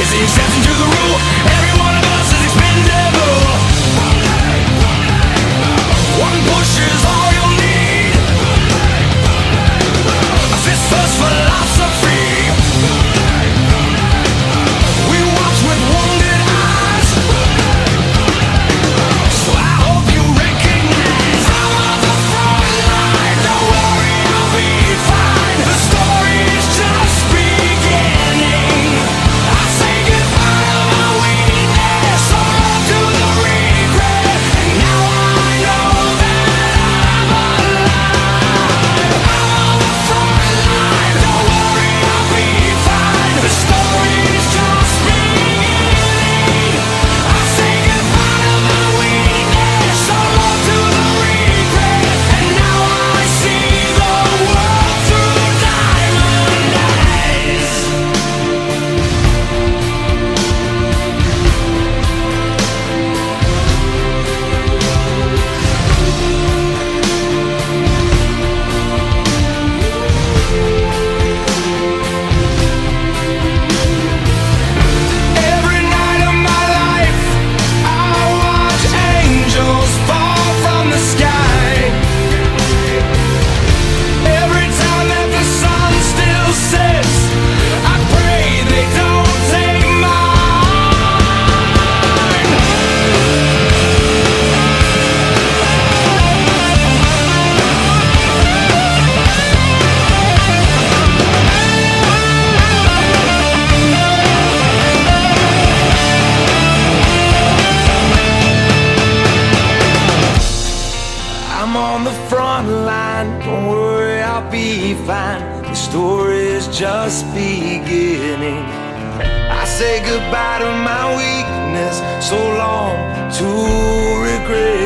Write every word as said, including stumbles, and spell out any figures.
Is the exception to the rule. Every one of us is expendable. One push is all you'll need. A fist first philosophy. We watch with wounded eyes. So I hope you recognize I'm on the front line. Don't worry, I'll be fine. The story is just beginning. I say goodbye to my weakness, so on to the regret. And now I know that I'm alive. I'm on the front line. Don't worry, I'll be fine. The story is just beginning. I say goodbye to my weakness, so on to the regret. And now I see the world through diamond eyes. Every night of my life, I watch angels fall from the sky. Every time that the sun still sets, I pray they don't take mine. I'm on the front line, don't worry, I'll be fine. The story is just beginning. I say goodbye to my weakness, so long to regret.